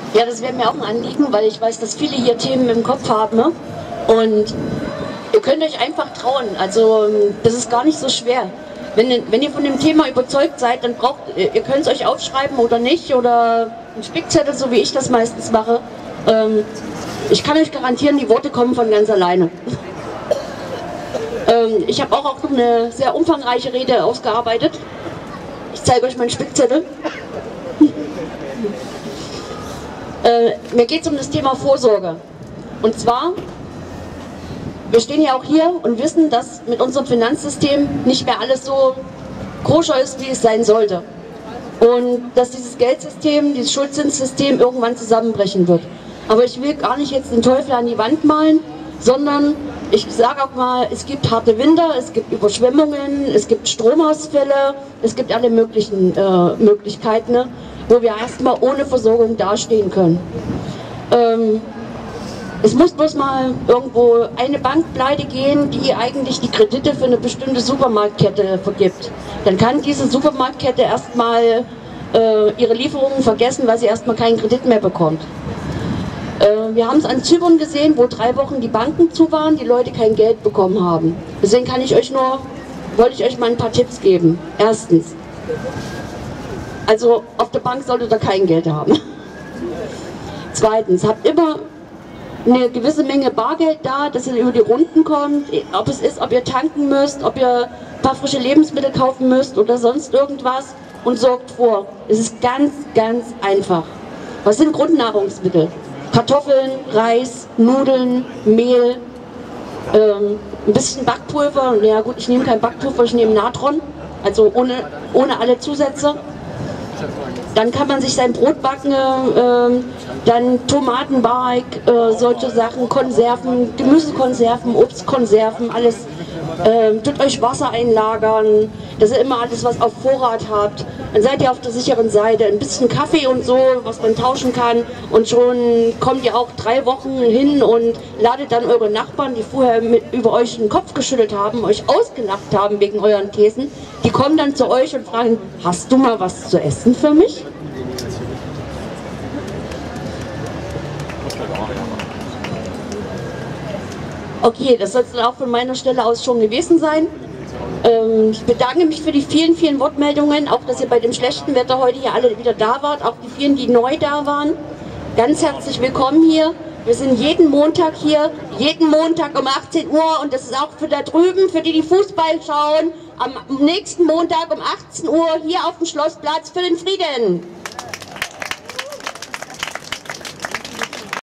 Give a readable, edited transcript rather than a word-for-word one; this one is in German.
Ja, das wäre mir auch ein Anliegen, weil ich weiß, dass viele hier Themen im Kopf haben, ne? Und ihr könnt euch einfach trauen, also das ist gar nicht so schwer. Wenn ihr von dem Thema überzeugt seid, dann ihr könnt es euch aufschreiben oder nicht, oder einen Spickzettel, so wie ich das meistens mache. Ich kann euch garantieren, die Worte kommen von ganz alleine. Ich habe auch noch eine sehr umfangreiche Rede ausgearbeitet. Ich zeige euch meinen Spickzettel. Mir geht es um das Thema Vorsorge. Und zwar, wir stehen ja auch hier und wissen, dass mit unserem Finanzsystem nicht mehr alles so koscher ist, wie es sein sollte. Und dass dieses Geldsystem, dieses Schuldzinssystem irgendwann zusammenbrechen wird. Aber ich will gar nicht jetzt den Teufel an die Wand malen, sondern ich sage auch mal, es gibt harte Winter, es gibt Überschwemmungen, es gibt Stromausfälle, es gibt alle möglichen Möglichkeiten, ne, wo wir erstmal ohne Versorgung dastehen können. Es muss bloß mal irgendwo eine Bank pleite gehen, die eigentlich die Kredite für eine bestimmte Supermarktkette vergibt. Dann kann diese Supermarktkette erstmal ihre Lieferungen vergessen, weil sie erstmal keinen Kredit mehr bekommt. Wir haben es an Zypern gesehen, wo 3 Wochen die Banken zu waren, die Leute kein Geld bekommen haben. Deswegen wollte ich euch mal ein paar Tipps geben. Erstens, also auf der Bank solltet ihr kein Geld haben. Zweitens, habt immer eine gewisse Menge Bargeld da, dass ihr über die Runden kommt, ob es ist, ob ihr tanken müsst, ob ihr ein paar frische Lebensmittel kaufen müsst oder sonst irgendwas, und sorgt vor. Es ist ganz, ganz einfach. Was sind Grundnahrungsmittel? Kartoffeln, Reis, Nudeln, Mehl, ein bisschen Backpulver. Ja gut, ich nehme kein Backpulver, ich nehme Natron, also ohne alle Zusätze. Dann kann man sich sein Brot backen, dann Tomatenbark, solche Sachen, Konserven, Gemüsekonserven, Obstkonserven, alles. Tut euch Wasser einlagern, dass ihr immer alles was auf Vorrat habt. Dann seid ihr auf der sicheren Seite. Ein bisschen Kaffee und so, was man tauschen kann, und schon kommt ihr auch 3 Wochen hin und ladet dann eure Nachbarn, die vorher über euch den Kopf geschüttelt haben, euch ausgelacht haben wegen euren Thesen, die kommen dann zu euch und fragen, hast du mal was zu essen für mich? Okay, das soll es dann auch von meiner Stelle aus schon gewesen sein. Ich bedanke mich für die vielen, vielen Wortmeldungen, auch dass ihr bei dem schlechten Wetter heute hier alle wieder da wart, auch die vielen, die neu da waren. Ganz herzlich willkommen hier. Wir sind jeden Montag hier, jeden Montag um 18 Uhr, und das ist auch für da drüben, für die, die Fußball schauen, am nächsten Montag um 18 Uhr hier auf dem Schlossplatz für den Frieden.